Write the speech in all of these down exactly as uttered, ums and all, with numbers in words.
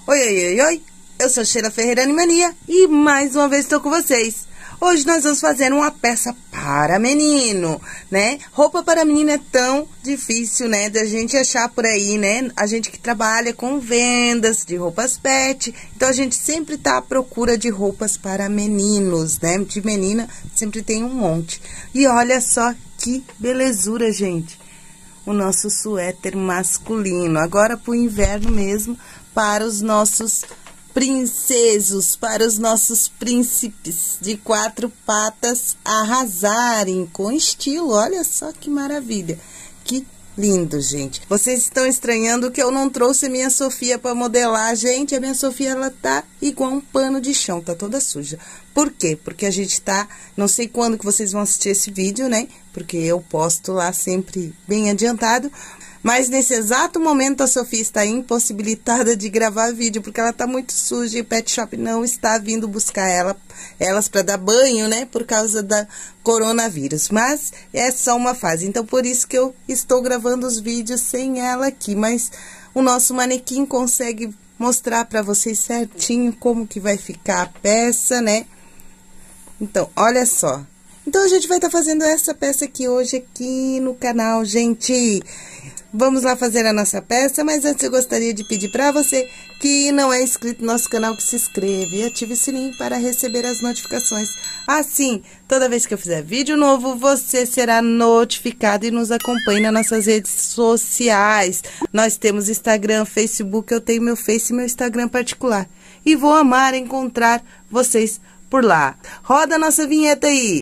Oi, oi, oi, oi, eu sou Sheila Ferreira Animania e mais uma vez estou com vocês. Hoje nós vamos fazer uma peça para menino, né? Roupa para menino é tão difícil, né, da gente achar por aí, né? A gente que trabalha com vendas de roupas pet, então a gente sempre tá à procura de roupas para meninos, né? De menina sempre tem um monte. E olha só que belezura, gente. O nosso suéter masculino, agora pro inverno mesmo, para os nossos princesos, para os nossos príncipes de quatro patas arrasarem com estilo. Olha só que maravilha, que lindo, gente. Vocês estão estranhando que eu não trouxe a minha Sofia para modelar, gente. A minha Sofia, ela tá igual um pano de chão, tá toda suja. Por quê? Porque a gente tá, não sei quando que vocês vão assistir esse vídeo, né? Porque eu posto lá sempre bem adiantado. Mas nesse exato momento a Sofia está impossibilitada de gravar vídeo, porque ela está muito suja e o Pet Shop não está vindo buscar ela, elas para dar banho, né, por causa da coronavírus. Mas é só uma fase, então por isso que eu estou gravando os vídeos sem ela aqui. Mas o nosso manequim consegue mostrar para vocês certinho como que vai ficar a peça, né? Então, olha só. Então a gente vai estar tá fazendo essa peça aqui hoje aqui no canal, gente. Vamos lá fazer a nossa peça, mas antes eu gostaria de pedir para você que não é inscrito no nosso canal que se inscreva e ative o sininho para receber as notificações. Assim, toda vez que eu fizer vídeo novo, você será notificado e nos acompanhe nas nossas redes sociais. Nós temos Instagram, Facebook, eu tenho meu Face e meu Instagram particular. E vou amar encontrar vocês por lá. Roda a nossa vinheta aí!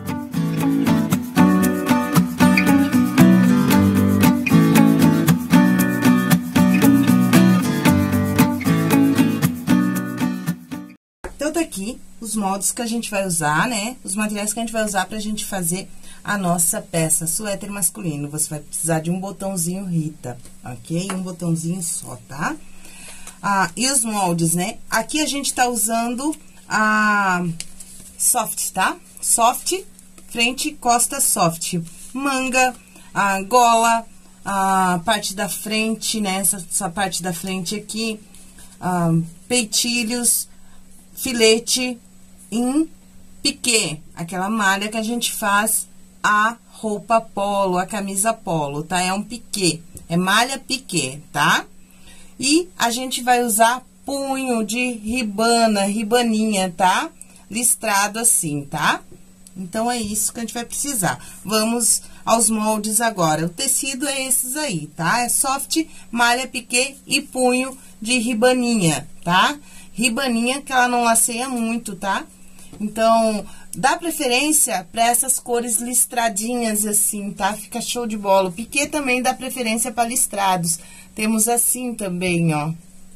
Então, tá aqui os moldes que a gente vai usar, né? Os materiais que a gente vai usar pra gente fazer a nossa peça, suéter masculino. Você vai precisar de um botãozinho Rita, ok? Um botãozinho só, tá? Ah, e os moldes, né? Aqui a gente tá usando a soft, tá? Soft, frente, costa, soft. Manga, a gola, a parte da frente, né? Essa, essa parte da frente aqui, ah, peitilhos, filete em piquê, aquela malha que a gente faz a roupa polo, a camisa polo, tá? É um piquê, é malha piquê, tá? E a gente vai usar punho de ribana, ribaninha, tá? Listrado assim, tá? Então, é isso que a gente vai precisar. Vamos aos moldes agora. O tecido é esses aí, tá? É soft, malha piquê e punho de ribaninha, tá? Ribaninha que ela não laceia muito, tá? Então, dá preferência para essas cores listradinhas assim, tá? Fica show de bola. O piquê também dá preferência para listrados. Temos assim também, ó.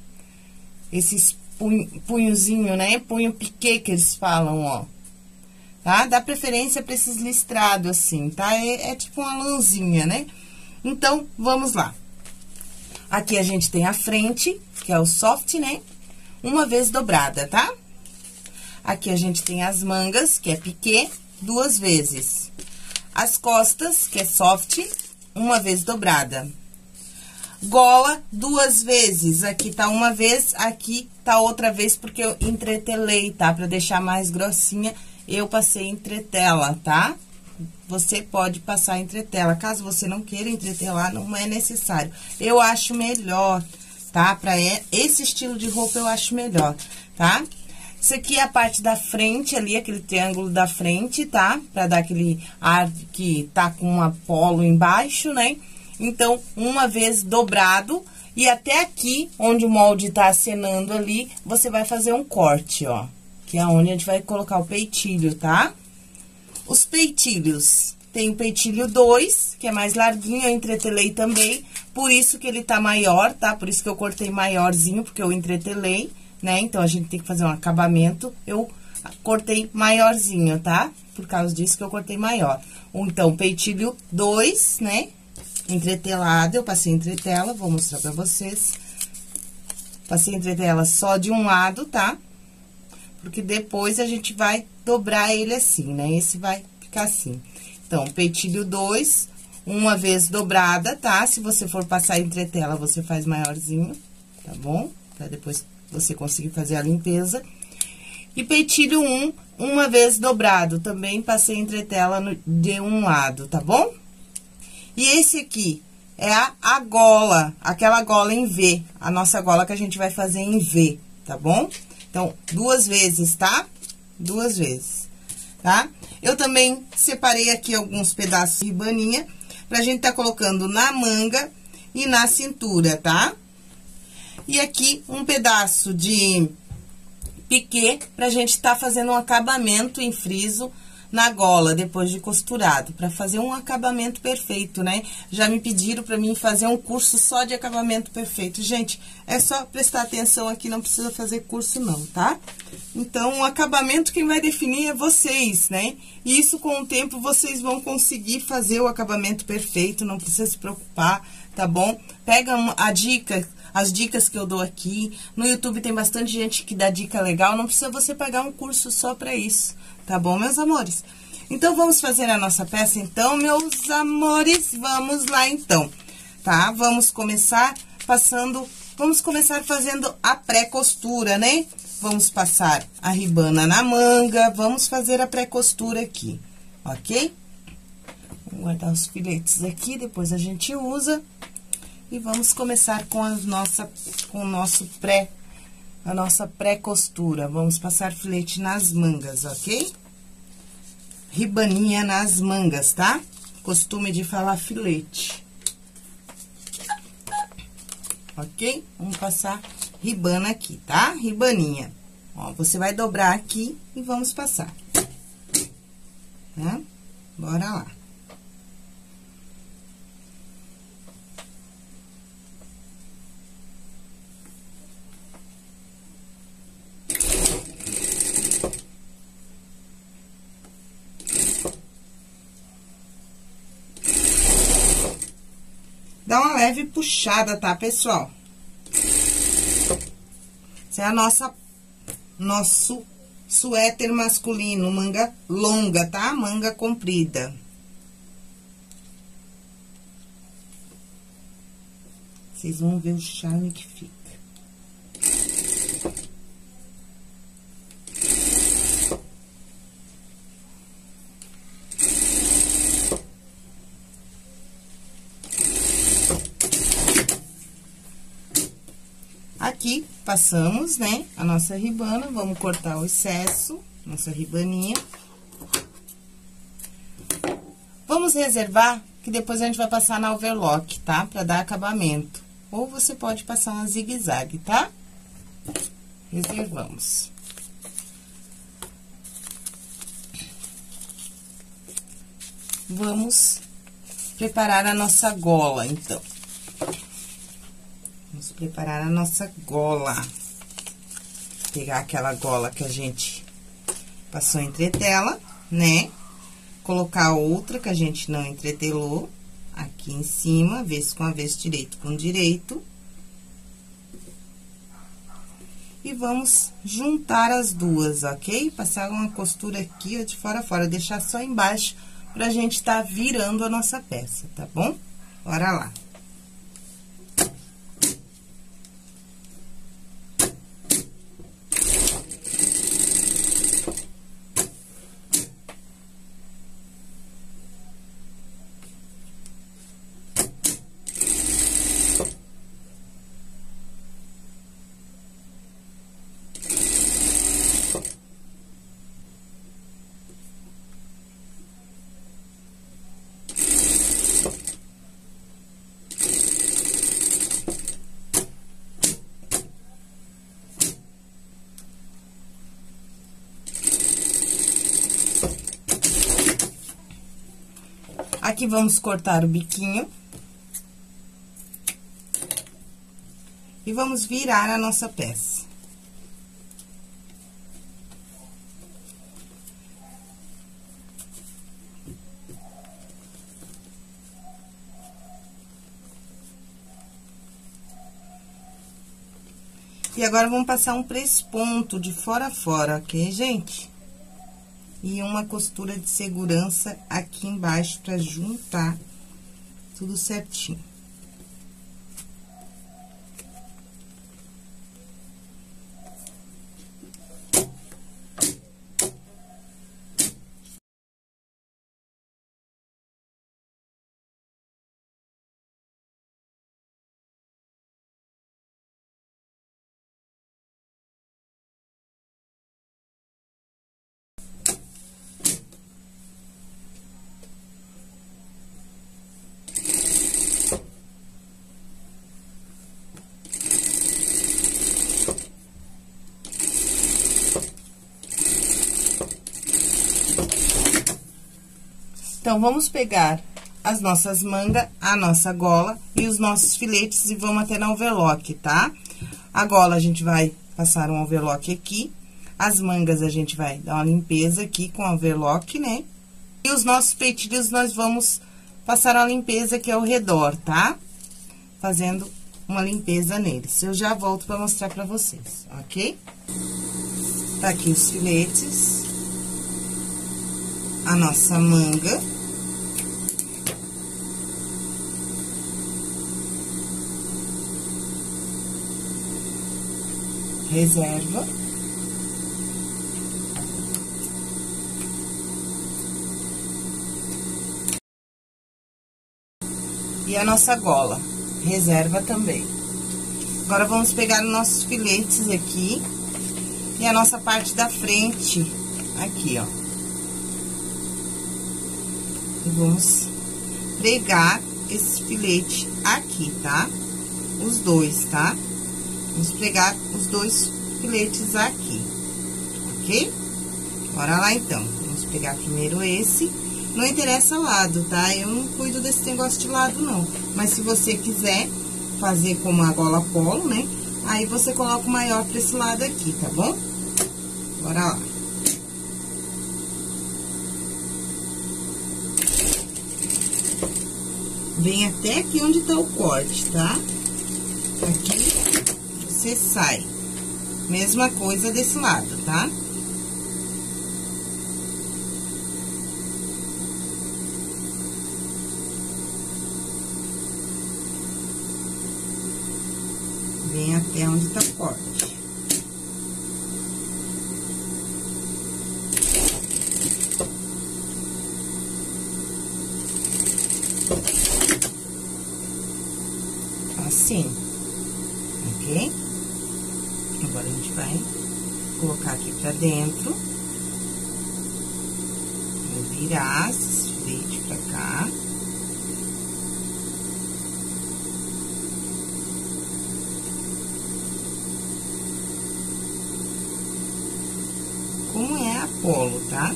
Esses punho, punhozinho, né? Punho piquê que eles falam, ó. Tá? Dá preferência para esses listrados assim, tá? É, é tipo uma lãzinha, né? Então, vamos lá. Aqui a gente tem a frente, que é o soft, né? Uma vez dobrada, tá? Aqui a gente tem as mangas, que é piquê, duas vezes. As costas, que é soft, uma vez dobrada. Gola, duas vezes. Aqui tá uma vez, aqui tá outra vez, porque eu entretelei, tá? Pra deixar mais grossinha, eu passei entretela, tá? Você pode passar entretela. Caso você não queira entretelar, não é necessário. Eu acho melhor, tá? Pra esse estilo de roupa eu acho melhor, tá? Isso aqui é a parte da frente ali, aquele triângulo da frente, tá? Pra dar aquele ar que tá com uma polo embaixo, né? Então, uma vez dobrado e até aqui, onde o molde tá acenando ali, você vai fazer um corte, ó. Que é onde a gente vai colocar o peitilho, tá? Os peitilhos, tem o peitilho dois, que é mais larguinho, eu entretelei também, por isso que ele tá maior, tá? Por isso que eu cortei maiorzinho, porque eu entretelei, né? Então, a gente tem que fazer um acabamento, eu cortei maiorzinho, tá? Por causa disso que eu cortei maior. Então, peitilho dois, né? Entretelado, eu passei entretela, vou mostrar pra vocês. Passei entretela só de um lado, tá? Porque depois a gente vai dobrar ele assim, né? Esse vai ficar assim. Então, peitilho dois, uma vez dobrada, tá? Se você for passar entretela, você faz maiorzinho, tá bom? Pra depois você conseguir fazer a limpeza. E peitilho um, uma vez dobrado, também passei entretela no, de um lado, tá bom? E esse aqui é a, a gola, aquela gola em V, a nossa gola que a gente vai fazer em V, tá bom? Então, duas vezes, tá? Duas vezes, tá? Eu também separei aqui alguns pedaços de ribaninha, pra gente tá colocando na manga e na cintura, tá? E aqui, um pedaço de piquê, pra gente tá fazendo um acabamento em friso na gola, depois de costurado, pra fazer um acabamento perfeito, né? Já me pediram pra mim fazer um curso só de acabamento perfeito. Gente, é só prestar atenção aqui, não precisa fazer curso não, tá? Então, o acabamento quem vai definir é vocês, né? E isso, com o tempo, vocês vão conseguir fazer o acabamento perfeito, não precisa se preocupar, tá bom? Pega a dica... As dicas que eu dou aqui, no YouTube tem bastante gente que dá dica legal, não precisa você pagar um curso só pra isso, tá bom, meus amores? Então, vamos fazer a nossa peça, então, meus amores, vamos lá, então, tá? Vamos começar passando, vamos começar fazendo a pré-costura, né? Vamos passar a ribana na manga, vamos fazer a pré-costura aqui, ok? Vou guardar os filetes aqui, depois a gente usa. E vamos começar com a nossa, com o nosso pré, a nossa pré-costura. Vamos passar filete nas mangas, ok? Ribaninha nas mangas, tá? Costume de falar filete. Ok? Vamos passar ribana aqui, tá? Ribaninha. Ó, você vai dobrar aqui e vamos passar. Tá? Bora lá. Dá uma leve puxada, tá, pessoal? Essa é a nossa, nosso suéter masculino, manga longa, tá? Manga comprida. Vocês vão ver o charme que fica. Aqui, passamos, né, a nossa ribana, vamos cortar o excesso, nossa ribaninha. Vamos reservar, que depois a gente vai passar na overlock, tá? Pra dar acabamento. Ou você pode passar uma zigue-zague, tá? Reservamos. Vamos preparar a nossa gola, então. Vamos preparar a nossa gola. Pegar aquela gola que a gente passou entretela, né? Colocar outra que a gente não entretelou aqui em cima, avesso com avesso, direito com direito. E vamos juntar as duas, ok? Passar uma costura aqui, ó, de fora a fora, deixar só embaixo pra gente tá virando a nossa peça, tá bom? Bora lá. Aqui, vamos cortar o biquinho. E vamos virar a nossa peça. E agora, vamos passar um presponto de fora a fora, ok, gente? E uma costura de segurança aqui embaixo pra juntar tudo certinho. Então, vamos pegar as nossas mangas, a nossa gola e os nossos filetes e vamos até na overlock, tá? A gola a gente vai passar um overlock aqui, as mangas a gente vai dar uma limpeza aqui com a overlock, né? E os nossos peitilhos nós vamos passar uma limpeza aqui ao redor, tá? Fazendo uma limpeza neles. Eu já volto pra mostrar pra vocês, ok? Tá aqui os filetes, a nossa manga. Reserva. E a nossa gola, reserva também. Agora, vamos pegar os nossos filetes aqui e a nossa parte da frente, aqui, ó. E vamos pregar esse filete aqui, tá? Os dois, tá? Vamos pregar os dois filetes aqui, ok? Bora lá, então. Vamos pegar primeiro esse. Não interessa lado, tá? Eu não cuido desse negócio de lado, não. Mas se você quiser fazer como a gola polo, né? Aí você coloca o maior pra esse lado aqui, tá bom? Bora lá. Vem até aqui onde tá o corte, tá? Aqui você sai. Mesma coisa desse lado, tá? Vem até onde tá o corte. Assim, ok? Agora, a gente vai colocar aqui pra dentro. Vou virar esse filete pra cá. Como é a polo, tá?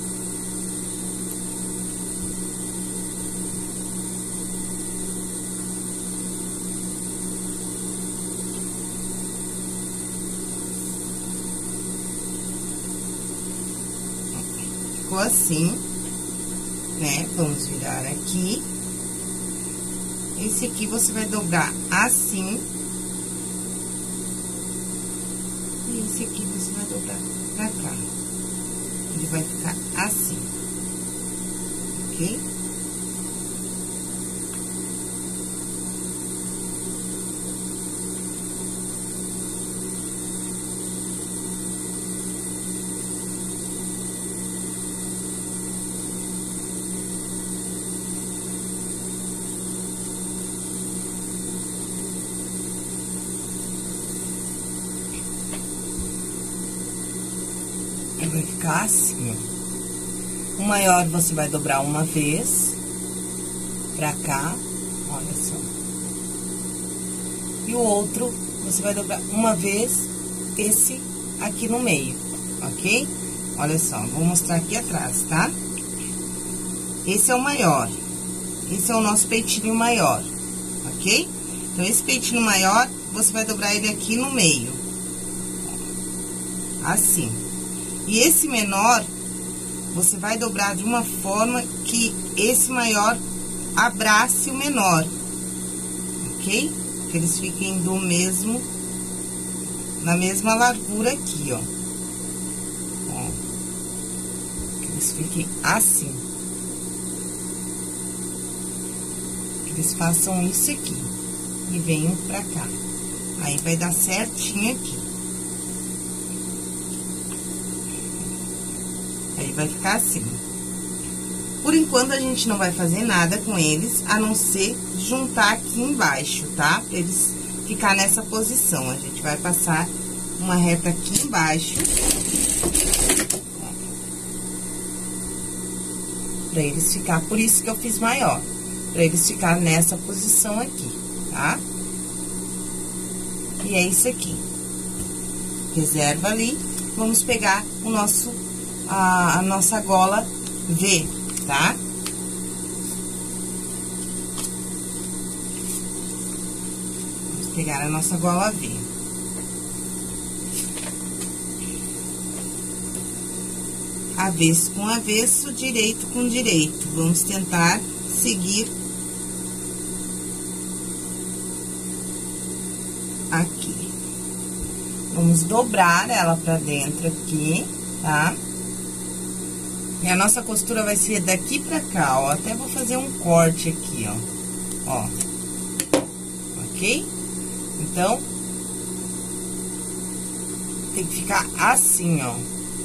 Ficou assim, né? Vamos virar aqui. Esse aqui você vai dobrar assim. E esse aqui você vai dobrar pra cá. Ele vai ficar assim, ok? Vai ficar assim, ó. O maior você vai dobrar uma vez pra cá, olha só. E o outro você vai dobrar uma vez esse aqui no meio, ok? Olha só, vou mostrar aqui atrás, tá? Esse é o maior. Esse é o nosso peitinho maior, ok? Então, esse peitinho maior, você vai dobrar ele aqui no meio. Assim. E esse menor, você vai dobrar de uma forma que esse maior abrace o menor, ok? Que eles fiquem do mesmo, na mesma largura aqui, ó. Ó. Que eles fiquem assim. Que eles façam isso aqui e venham pra cá. Aí, vai dar certinho aqui. Aí, vai ficar assim. Por enquanto, a gente não vai fazer nada com eles, a não ser juntar aqui embaixo, tá? Pra eles ficar nessa posição. A gente vai passar uma reta aqui embaixo. Pra eles ficar, por isso que eu fiz maior. Pra eles ficar nessa posição aqui, tá? E é isso aqui. Reserva ali. Vamos pegar o nosso... A, a nossa gola V, tá? pegar a nossa gola V. Avesso com avesso, direito com direito. Vamos tentar seguir aqui. Vamos dobrar ela pra dentro aqui, tá? E a nossa costura vai ser daqui pra cá, ó. Até vou fazer um corte aqui, ó. Ó. Ok? Então, tem que ficar assim, ó.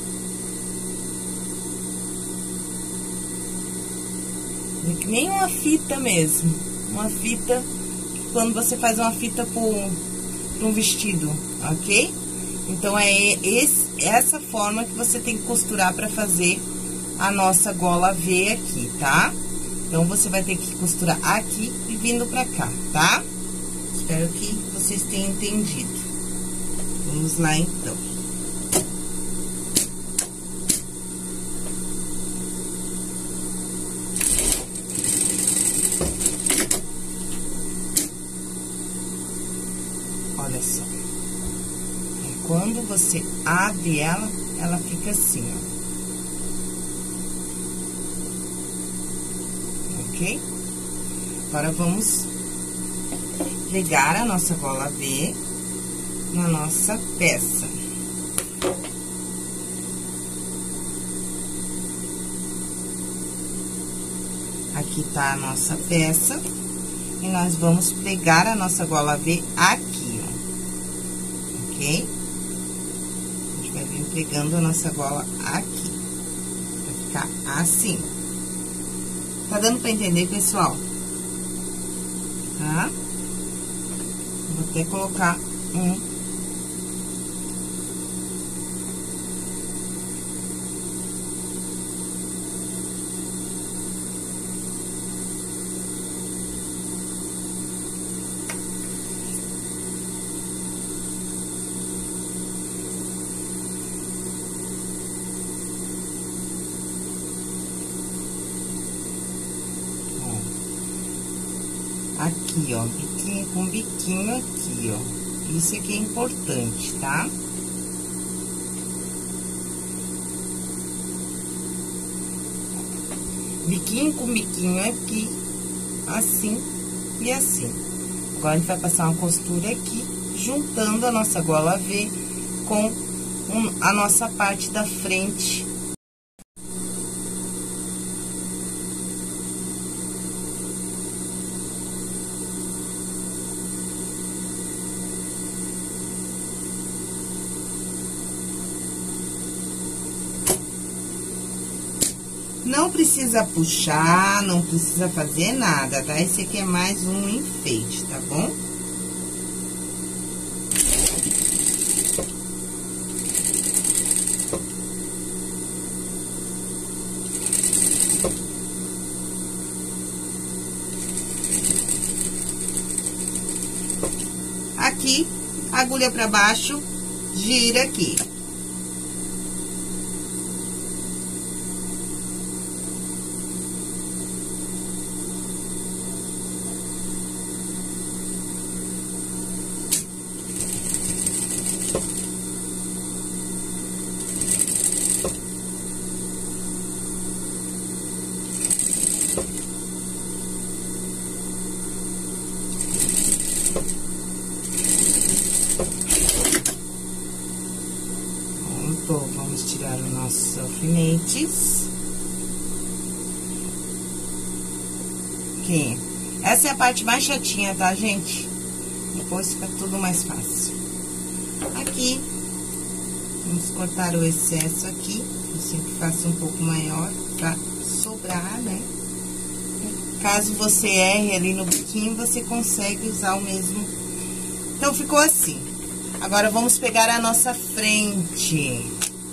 Que nem uma fita mesmo. Uma fita, quando você faz uma fita para um vestido, ok? Então, é esse, essa forma que você tem que costurar para fazer a nossa gola V aqui, tá? Então, você vai ter que costurar aqui e vindo pra cá, tá? Espero que vocês tenham entendido. Vamos lá, então. Olha só. E quando você abre ela, ela fica assim, ó. Ok? Agora, vamos pregar a nossa gola V na nossa peça. Aqui tá a nossa peça. E nós vamos pregar a nossa gola V aqui, ó. Ok? A gente vai vir pregando a nossa gola aqui. Vai ficar assim. Tá dando pra entender, pessoal? Tá? Vou até colocar um... Aqui, ó, biquinho com biquinho aqui, ó. Isso aqui é importante, tá? Biquinho com biquinho aqui, assim e assim. Agora, a gente vai passar uma costura aqui, juntando a nossa gola V com um, a nossa parte da frente. Não precisa puxar, não precisa fazer nada, tá? Esse aqui é mais um enfeite, tá bom? Aqui, agulha pra baixo, gira aqui. Pronto, vamos tirar os nossos alfinetes. Aqui. Essa é a parte mais chatinha, tá, gente? Depois fica tudo mais fácil. Aqui, vamos cortar o excesso aqui. Eu sempre faço um pouco maior pra sobrar, né? Caso você erre ali no biquinho, você consegue usar o mesmo. Então, ficou assim. Agora, vamos pegar a nossa frente.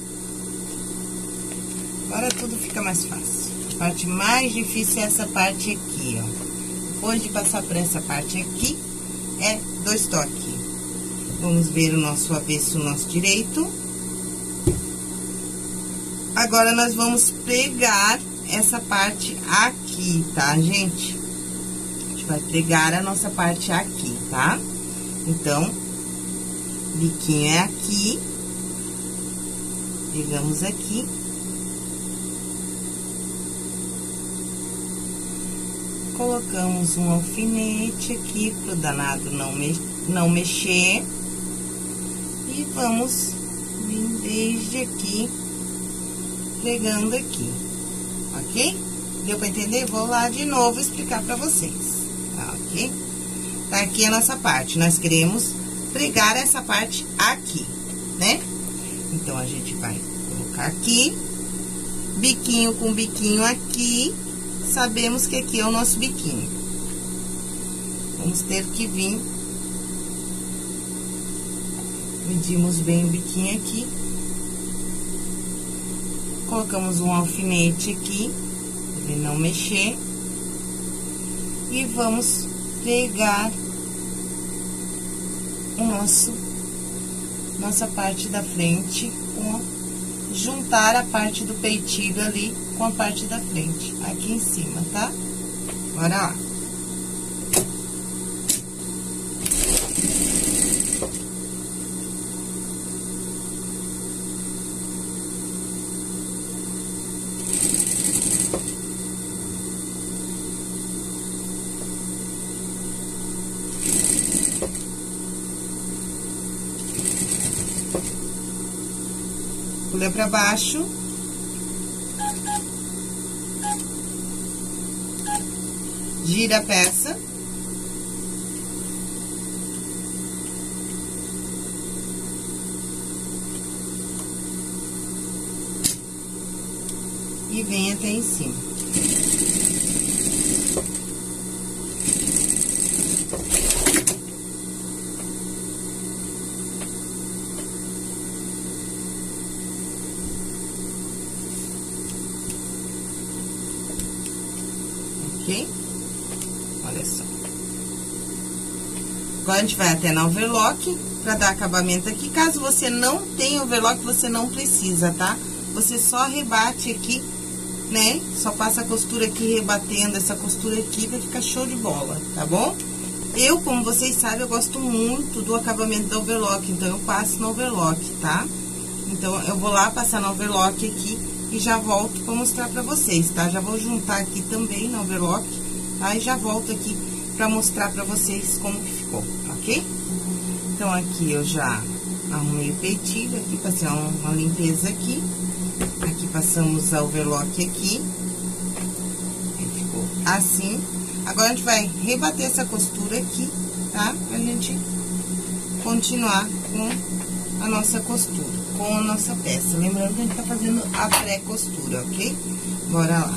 Agora, tudo fica mais fácil. A parte mais difícil é essa parte aqui, ó. Depois de passar por essa parte aqui, é dois toques. Vamos ver o nosso avesso, o nosso direito. Agora, nós vamos pregar essa parte aqui, tá, gente? A gente vai pregar a nossa parte aqui, tá? Então, biquinho é aqui. Pegamos aqui. Colocamos um alfinete aqui pro danado não, me, não mexer. E vamos vir desde aqui, pregando aqui, ok? Deu pra entender? Vou lá de novo explicar pra vocês, tá, ok? Tá aqui a nossa parte, nós queremos pregar essa parte aqui, né? Então, a gente vai colocar aqui, biquinho com biquinho aqui, sabemos que aqui é o nosso biquinho. Vamos ter que vir, medimos bem o biquinho aqui, colocamos um alfinete aqui, pra ele não mexer, e vamos pregar o nosso, nossa parte da frente, com, juntar a parte do peitilho ali com a parte da frente, aqui em cima, tá? Bora lá. Pula pra baixo. Gira a peça. E vem até em cima. Ok? Olha só. Agora, a gente vai até na overlock pra dar acabamento aqui. Caso você não tenha overlock, você não precisa, tá? Você só rebate aqui, né? Só passa a costura aqui, rebatendo essa costura aqui, vai ficar show de bola, tá bom? Eu, como vocês sabem, eu gosto muito do acabamento da overlock, então eu passo no overlock, tá? Então, eu vou lá passar no overlock aqui e já volto pra mostrar pra vocês, tá? Já vou juntar aqui também no overlock, tá? E já volto aqui pra mostrar pra vocês como que ficou, ok? Então, aqui eu já arrumei o peitilho, aqui passei uma, uma limpeza aqui. Aqui passamos a overlock aqui. Ficou assim. Agora, a gente vai rebater essa costura aqui, tá? Pra gente continuar com a nossa costura, com a nossa peça. Lembrando que a gente tá fazendo a pré-costura, ok? Bora lá.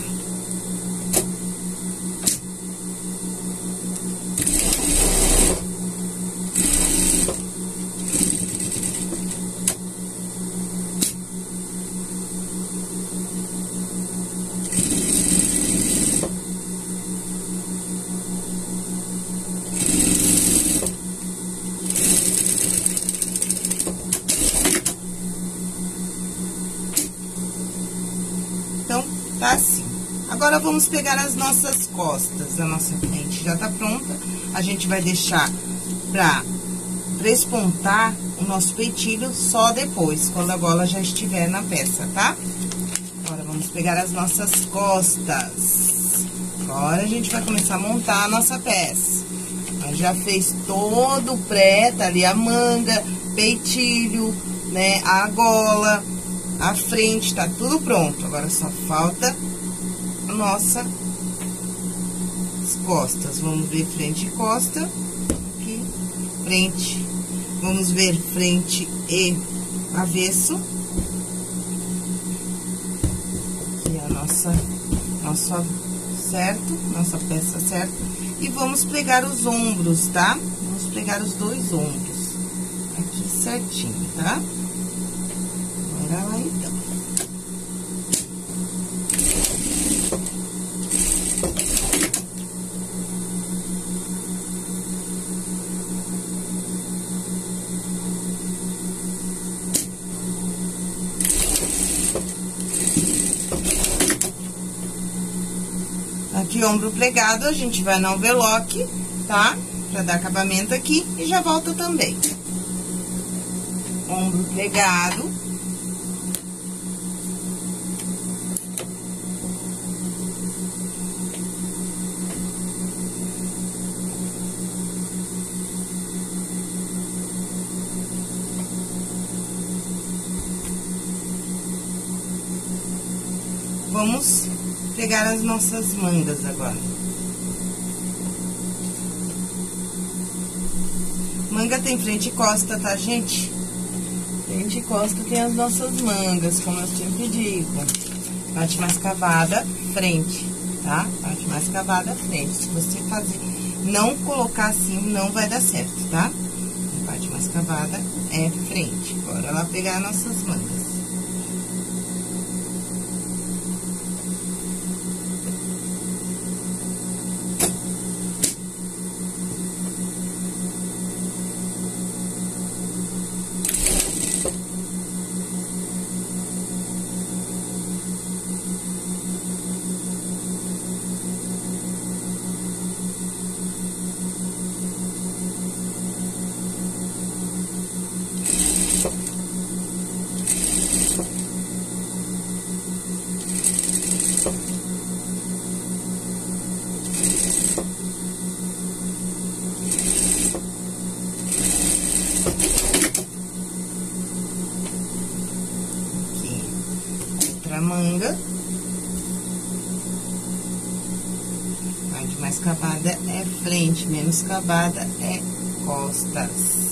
Tá assim. Agora, vamos pegar as nossas costas. A nossa frente já tá pronta. A gente vai deixar pra despontar o nosso peitilho só depois, quando a gola já estiver na peça, tá? Agora, vamos pegar as nossas costas. Agora, a gente vai começar a montar a nossa peça. A gente já fez todo o pré, tá ali a manga, peitilho, né, a gola, a frente, tá tudo pronto. Agora, só falta a nossa as costas. Vamos ver frente e costa. Aqui, frente. Vamos ver frente e avesso. Aqui a nossa, nossa certo, nossa peça certa. E vamos pregar os ombros, tá? Vamos pregar os dois ombros. Aqui certinho, tá? Bora lá, então. Aqui, ombro pregado, a gente vai no overlock, tá? Pra dar acabamento aqui e já volto também. Ombro pregado. Vamos pegar as nossas mangas agora. Manga tem frente e costa, tá, gente? Frente e costa tem as nossas mangas, como eu sempre digo. Parte mais cavada, frente, tá? Parte mais cavada, frente. Se você fazer, não colocar assim, não vai dar certo, tá? A parte mais cavada é frente. Bora lá pegar nossas mangas. Manga. Parte mais cavada é frente, menos cavada é costas.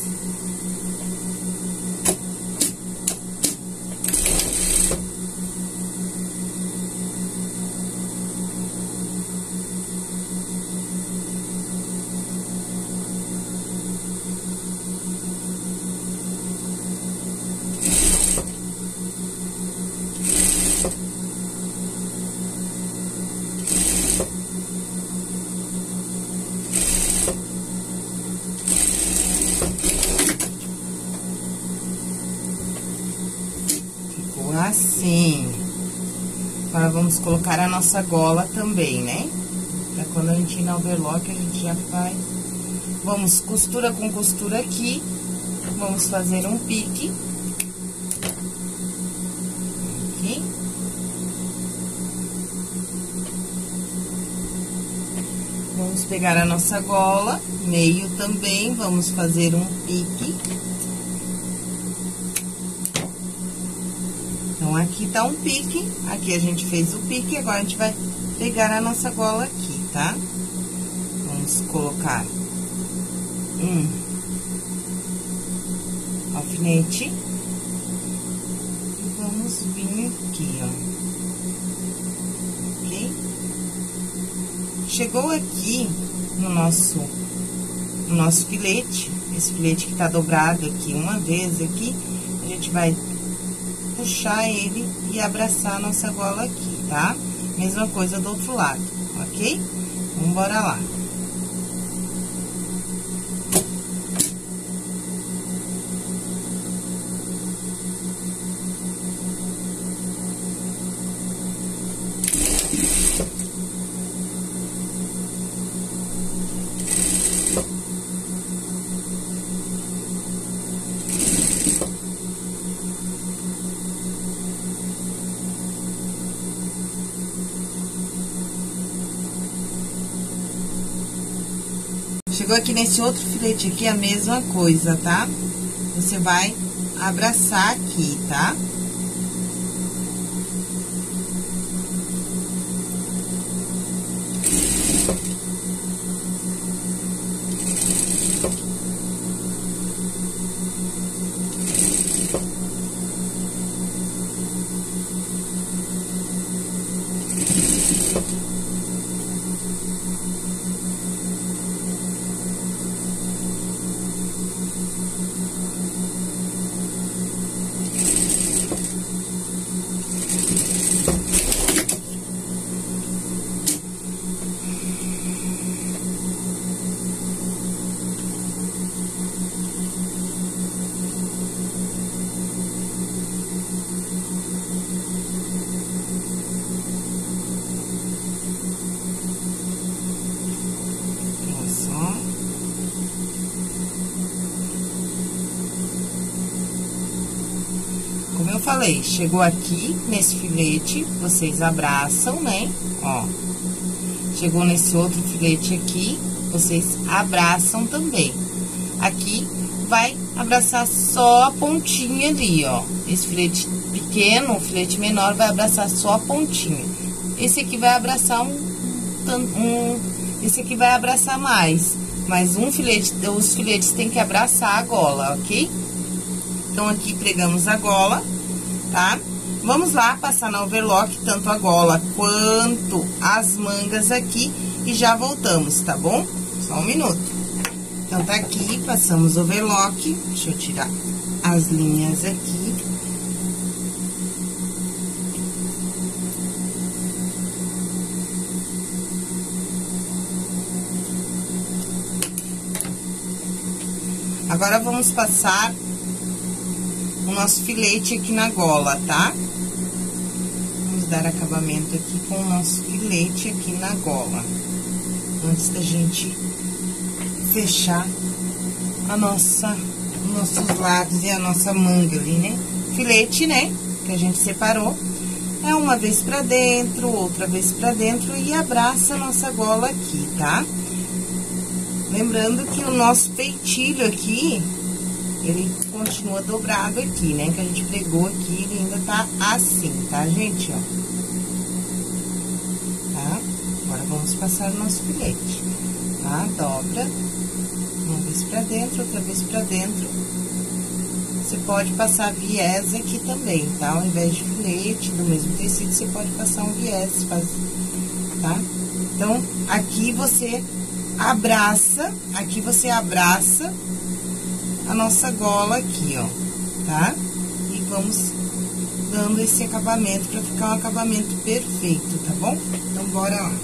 Assim. Agora, vamos colocar a nossa gola também, né? Pra quando a gente ir na overlock, a gente já faz. Vamos costura com costura aqui. Vamos fazer um pique. Aqui. Vamos pegar a nossa gola, meio também, vamos fazer um pique. Então, aqui tá um pique, aqui a gente fez o pique, agora a gente vai pegar a nossa gola aqui, tá? Vamos colocar um alfinete e vamos vir aqui, ó. Ok? Chegou aqui no nosso, no nosso filete, esse filete que tá dobrado aqui uma vez aqui, a gente vai puxar ele e abraçar a nossa gola aqui, tá? Mesma coisa do outro lado, ok? Então, bora lá. Chegou aqui nesse outro filete aqui, a mesma coisa, tá? Você vai abraçar aqui, tá? Como eu falei, chegou aqui nesse filete, vocês abraçam, né? Ó. Chegou nesse outro filete aqui, vocês abraçam também. Aqui vai abraçar só a pontinha ali, ó. Esse filete pequeno, o filete menor vai abraçar só a pontinha. Esse aqui vai abraçar um, um esse aqui vai abraçar mais, mas um filete, os filetes tem que abraçar a gola, ok? Então, aqui pregamos a gola, tá? Vamos lá passar na overlock tanto a gola quanto as mangas aqui e já voltamos, tá bom? Só um minuto. Então, tá aqui, passamos overlock. Deixa eu tirar as linhas aqui. Agora, vamos passar o nosso filete aqui na gola, tá? Vamos dar acabamento aqui com o nosso filete aqui na gola. Antes da gente fechar a nossa, os nossos lados e a nossa manga ali, né? Filete, né? Que a gente separou. É uma vez pra dentro, outra vez pra dentro e abraça a nossa gola aqui, tá? Lembrando que o nosso peitilho aqui, ele continua dobrado aqui, né? Que a gente pregou aqui, ele ainda tá assim, tá, gente? Ó. Tá? Agora, vamos passar o nosso filete, tá? Dobra. Uma vez pra dentro, outra vez pra dentro. Você pode passar viés aqui também, tá? Ao invés de filete, do mesmo tecido, você pode passar um viés, faz, tá? Então, aqui você abraça, aqui você abraça a nossa gola aqui, ó, tá? E vamos dando esse acabamento pra ficar um acabamento perfeito, tá bom? Então, bora lá.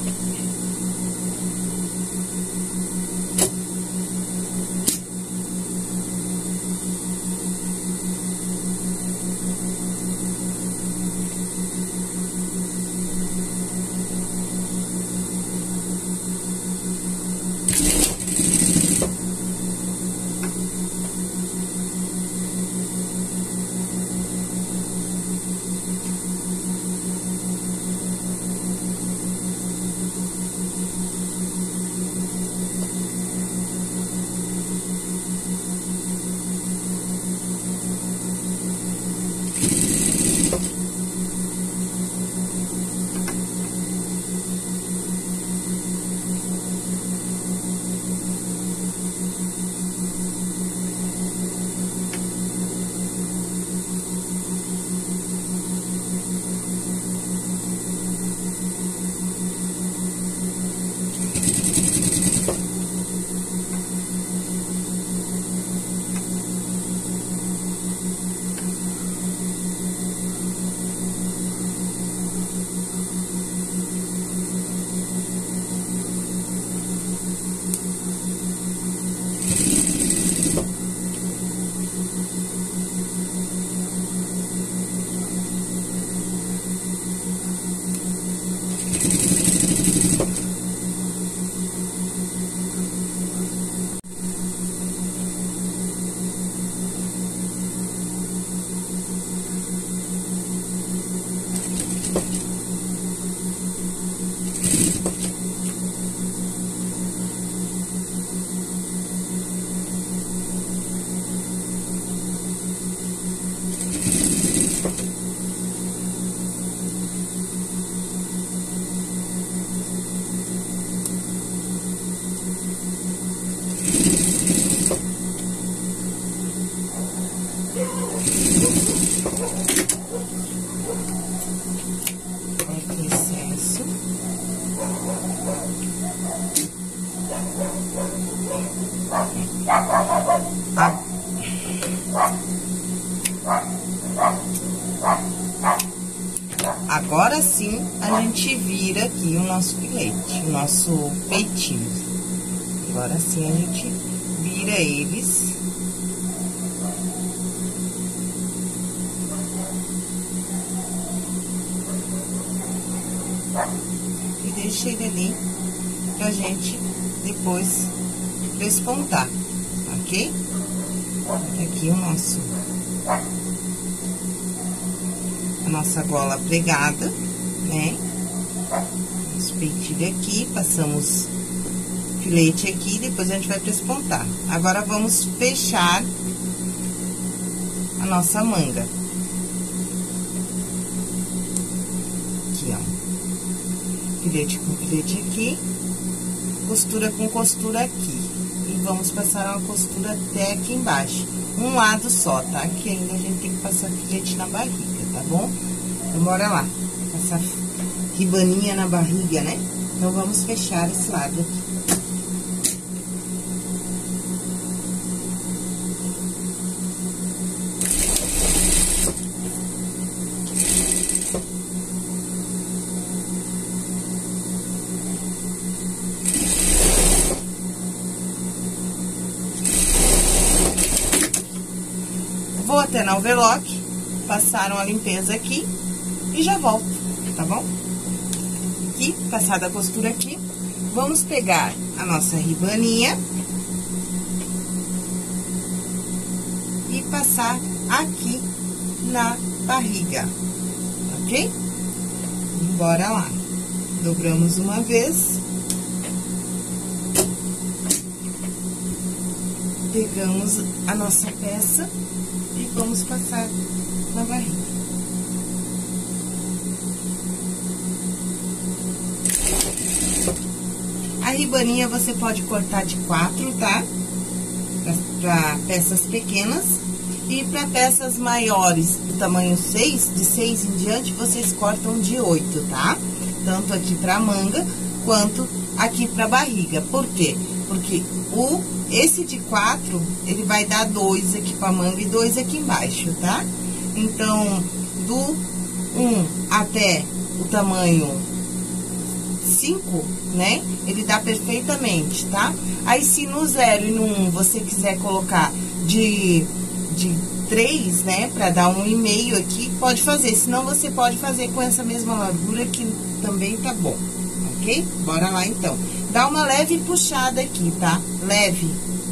Agora sim, a gente vira aqui o nosso filete, o nosso peitinho. Agora sim, a gente vira eles. E deixa ele ali pra gente depois despontar, ok? Aqui o nosso a nossa gola pregada, né? Nosso peitilho aqui, passamos filete aqui, depois a gente vai prespontar. Agora, vamos fechar a nossa manga. Aqui, ó. Filete com filete aqui, costura com costura aqui. E vamos passar uma costura até aqui embaixo. Um lado só, tá? Aqui ainda a gente tem que passar filete na barriga, tá bom? Então, bora lá. Passar ribaninha na barriga, né? Então, vamos fechar esse lado aqui. Vou até na overlock, passaram a limpeza aqui e já volto, tá bom? Aqui, passada a costura aqui, vamos pegar a nossa ribaninha e passar aqui na barriga, ok? Bora lá. Dobramos uma vez. Pegamos a nossa peça e vamos passar na barriga. A ribaninha você pode cortar de quatro, tá? Para peças pequenas. E para peças maiores, do tamanho seis, de seis em diante, vocês cortam de oito, tá? Tanto aqui pra manga, quanto aqui pra barriga. Por quê? Porque o, esse de quatro, ele vai dar dois aqui pra manga e dois aqui embaixo, tá? Então, do um até o tamanho cinco, né? Ele dá perfeitamente, tá? Aí, se no zero e no um você quiser colocar de... de três, né, pra dar um e meio aqui, pode fazer, senão você pode fazer com essa mesma largura que também tá bom, ok? Bora lá, então. Dá uma leve puxada aqui, tá? Leve.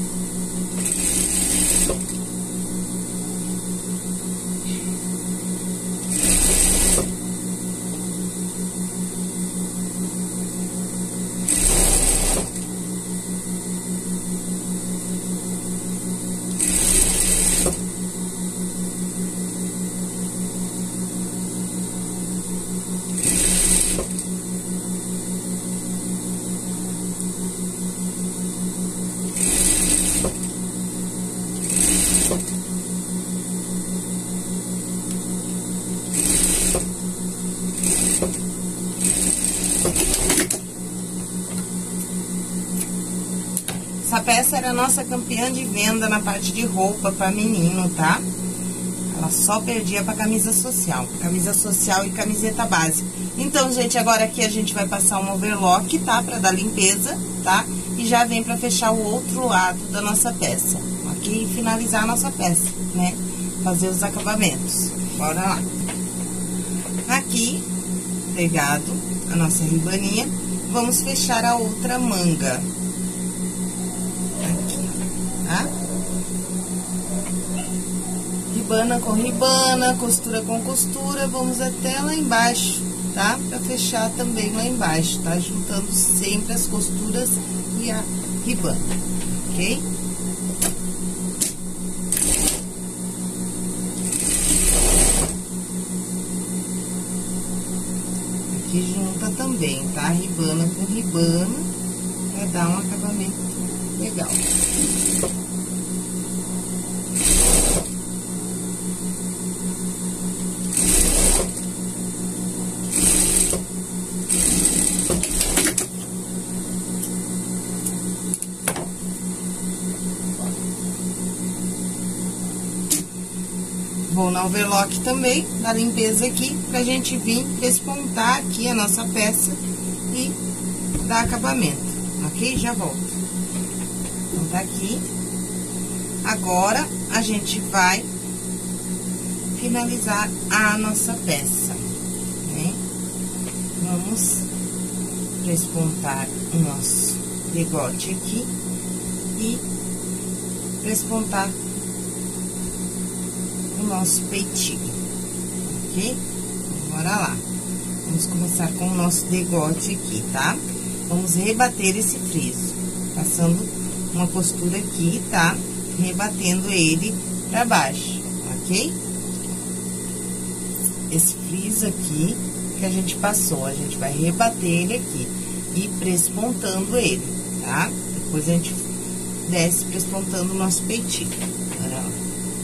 Essa peça era a nossa campeã de venda na parte de roupa para menino, tá? Ela só perdia para camisa social, camisa social e camiseta básica. Então, gente, agora aqui a gente vai passar um overlock, tá? Para dar limpeza, tá? E já vem para fechar o outro lado da nossa peça, ok? E finalizar a nossa peça, né? Fazer os acabamentos. Bora lá. Aqui, pegado a nossa ribaninha, vamos fechar a outra manga. Tá? Ribana com ribana, costura com costura, vamos até lá embaixo, tá? Pra fechar também lá embaixo, tá? Juntando sempre as costuras e a ribana, ok? Aqui junta também, tá? Ribana com ribana, pra dar um acabamento legal. Vou na overlock também, na limpeza aqui, pra gente vir despontar aqui a nossa peça e dar acabamento, ok? Já volto. Então, tá aqui. Agora, a gente vai finalizar a nossa peça, né? Vamos despontar o nosso degote aqui e despontar o nosso peitinho, ok? Bora lá. Vamos começar com o nosso degote aqui, tá? Vamos rebater esse friso, passando uma costura aqui, tá? Rebatendo ele pra baixo, ok? Esse friso aqui que a gente passou, a gente vai rebater ele aqui e prespontando ele, tá? Depois a gente desce prespontando o nosso peitinho. Olha lá.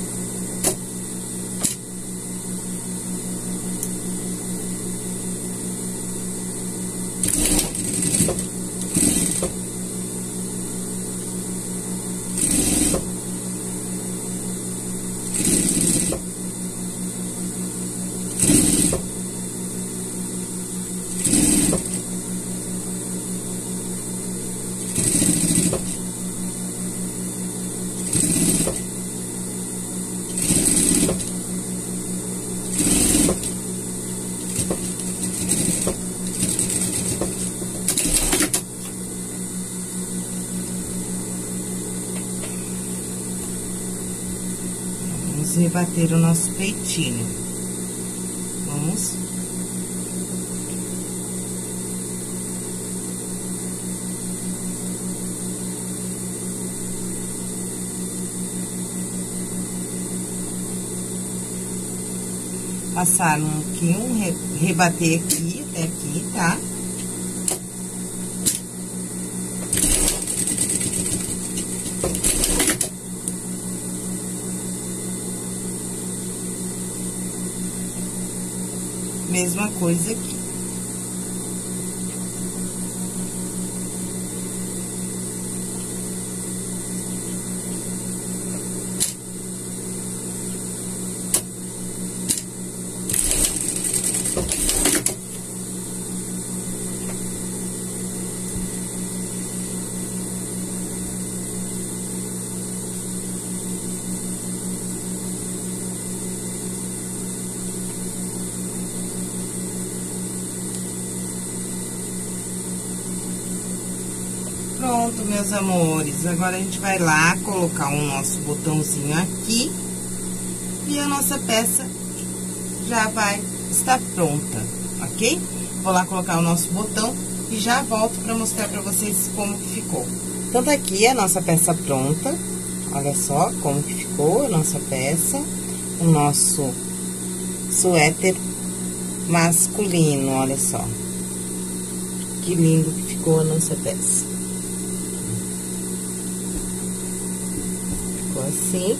Vamos rebater o nosso peitinho. Vamos. Passar um pouquinho, re, rebater aqui, até aqui, tá? Mesma coisa aqui. Pronto, meus amores, agora a gente vai lá colocar o nosso botãozinho aqui e a nossa peça já vai estar pronta, ok? Vou lá colocar o nosso botão e já volto para mostrar para vocês como que ficou. Então, tá aqui a nossa peça pronta, olha só como que ficou a nossa peça, o nosso suéter masculino, olha só. Que lindo que ficou a nossa peça. Assim.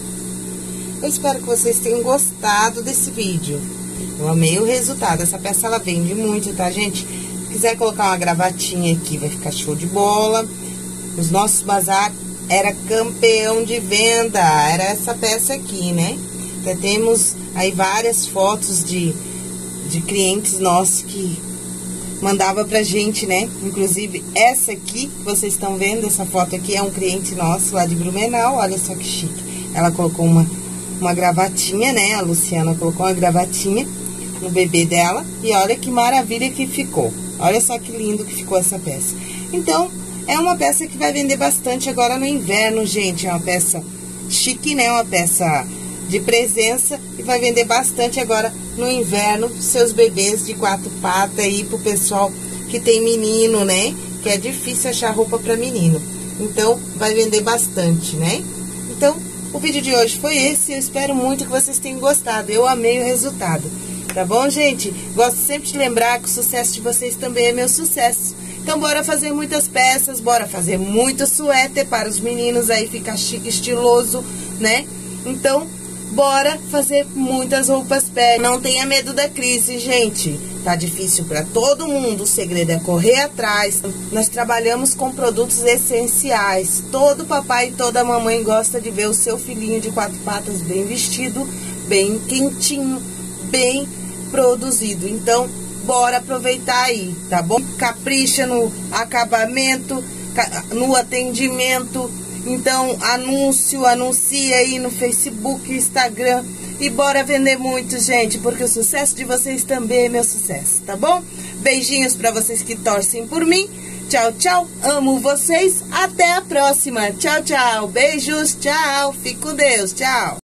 Eu espero que vocês tenham gostado desse vídeo. Eu amei o resultado. Essa peça, ela vende muito, tá, gente? Se quiser colocar uma gravatinha aqui, vai ficar show de bola. Os nossos bazar era campeão de venda. Era essa peça aqui, né? Até temos aí várias fotos de, de clientes nossos que mandava pra gente, né? Inclusive, essa aqui, que vocês estão vendo, essa foto aqui é um cliente nosso lá de Blumenau, olha só que chique. Ela colocou uma, uma gravatinha, né? A Luciana colocou uma gravatinha no bebê dela e olha que maravilha que ficou. Olha só que lindo que ficou essa peça. Então, é uma peça que vai vender bastante agora no inverno, gente. É uma peça chique, né? Uma peça de presença e vai vender bastante agora no inverno, seus bebês de quatro patas aí pro pessoal que tem menino, né? Que é difícil achar roupa para menino. Então, vai vender bastante, né? Então, o vídeo de hoje foi esse. Eu espero muito que vocês tenham gostado. Eu amei o resultado. Tá bom, gente? Gosto sempre de lembrar que o sucesso de vocês também é meu sucesso. Então, bora fazer muitas peças, bora fazer muito suéter para os meninos aí ficar chique, estiloso, né? Então, bora fazer muitas roupas pet. Não tenha medo da crise, gente. Tá difícil para todo mundo. O segredo é correr atrás. Nós trabalhamos com produtos essenciais. Todo papai e toda mamãe gosta de ver o seu filhinho de quatro patas bem vestido, bem quentinho, bem produzido. Então, bora aproveitar aí, tá bom? Capricha no acabamento, no atendimento. Então, anúncio, anuncia aí no Facebook, Instagram. E bora vender muito, gente, porque o sucesso de vocês também é meu sucesso, tá bom? Beijinhos pra vocês que torcem por mim. Tchau, tchau. Amo vocês. Até a próxima. Tchau, tchau. Beijos. Tchau. Fique com Deus. Tchau.